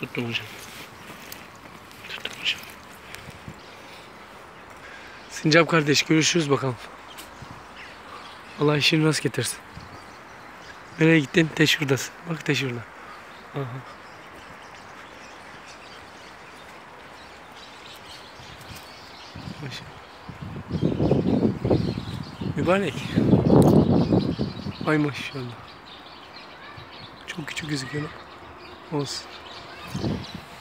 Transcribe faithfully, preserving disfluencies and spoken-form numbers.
Tuttum hocam. Tuttum hocam. Sincap kardeş, görüşürüz bakalım. Allah işini nasıl getirsin. Nereye gittin? Te şuradasın. Bak te şurada. Aha. Mübarek. Ay maşallah. Çok küçük gözüküyor. Olsun.